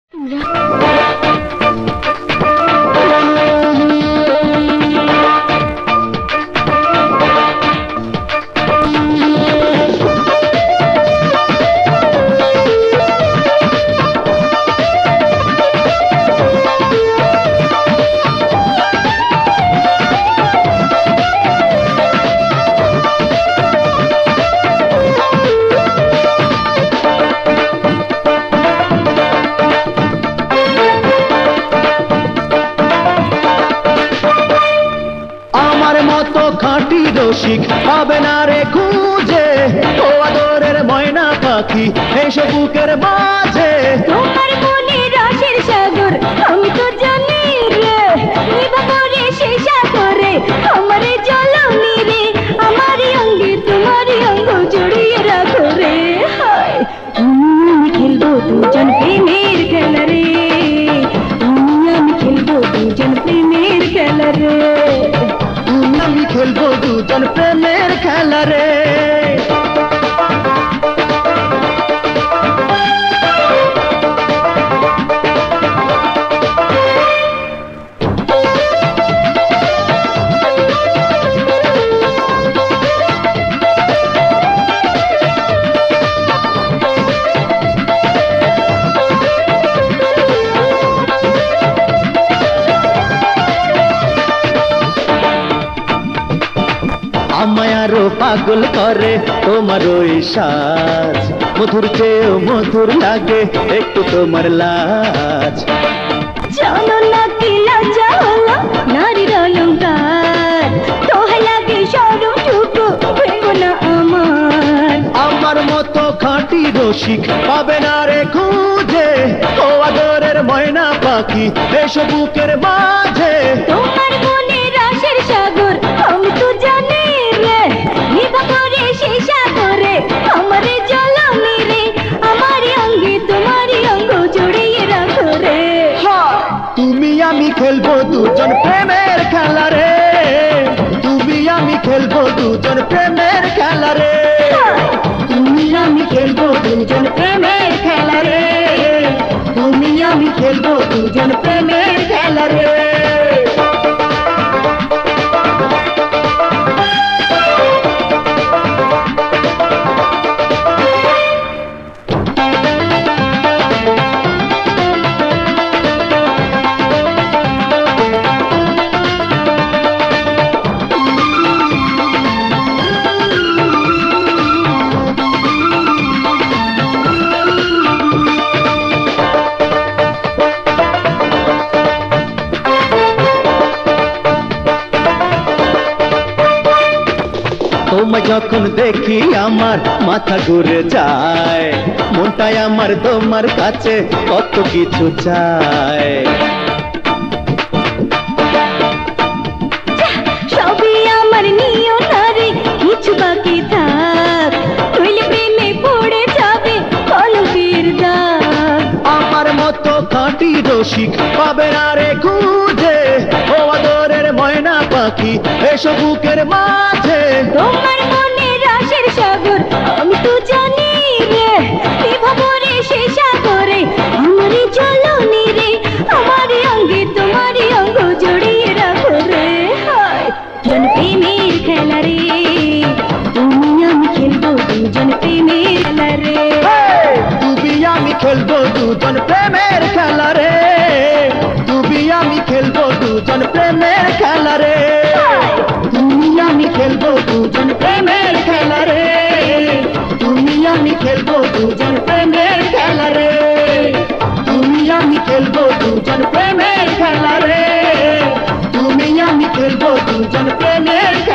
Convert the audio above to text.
খাঁটি রসিক পাবে না রে খুঁজে, ও আদরের ময়না পাখি এসো বুকের মাঝে। তোমার মনে রসের সাগর আমি তো জানি রে, নিবা করে সেই সাগরে আমারে জলনি রে, আমারই অঙ্গে তোমারই অঙ্গ জড়িয়ে রাখো রে। হায় আমি খেলবো দুজন প্রেমের খেলা রে, আমি খেলবো দুজন প্রেমের খেলা রে, আমি খেলবো দুজন প্রেমের খেলা রে। আমায় আরো পাগল করে তোমার ওই সাজ, মধুর চেয়েও মধুর লাগে একটু তোমার লাজ। জানো না কি লজ্জা হলো নারীর অলঙ্কার, তোহাই লাগে সরম টুকু ভেঙো না আমার। আমার মতো খাঁটি রসিক পাবে না রে খুঁজে, ও আদরের ময়না পাখি এসো বুকের মাঝে। তোমার মনে রসের সাগর আমি তো জানি রে, নিবা করে সেই সাগরে আমারে জলনি রে, আমারই অঙ্গে তোমারই অঙ্গ জড়িয়ে রাখো রে। তুমি আমি খেলবো দুজন প্রেমের খেলা রে, তুমি আমি খেলবো দুজন প্রেমের খেলা রে, তুমি আমি খেলবো দুজন প্রেমের খেলা রে, তুমি আমি খেলবো দুজন প্রেমের খেলা রে। তোমায় যখন দেখি আমার মাথা ঘুরে যায়, মনটাই আমার তোমার কাছে কত কিছু চায়। সবই আমার নিও না রে, কিছু বাকি থাক, নইলে প্রেমে পড়ে যাবে কলঙ্কের দাগ। আমার মতো খাঁটি রসিক পাবে না রে খুঁজে, ও আদরের ময়না পাখি এসো বুকের মাঝে। তোমার মনে রসের সাগর আমি তো জানি রে, নিবা করে সেই সাগরে আমারই জলনি রে, আমারই অঙ্গে তোমারই অঙ্গ জড়িয়ে রাখো রে। হায় দুজন প্রেমের খেলা রে, তুমি আমি খেলবো দুজন প্রেমের খেলা রে, তুমি আমি খেলবো দুজন প্রেমের খেলা রে, তুমি আমি খেলবো দুজন প্রেমের খেলা রে, তুমি আমি খেলবো দুজন প্রেমের খেলা রে, তুমি আমি খেলবো দুজন প্রেমের খেলা রে, তুমি আমি খেলবো দুজন প্রেমের খেলা রে, তুমি আমি খেলবো দুজন প্রেমের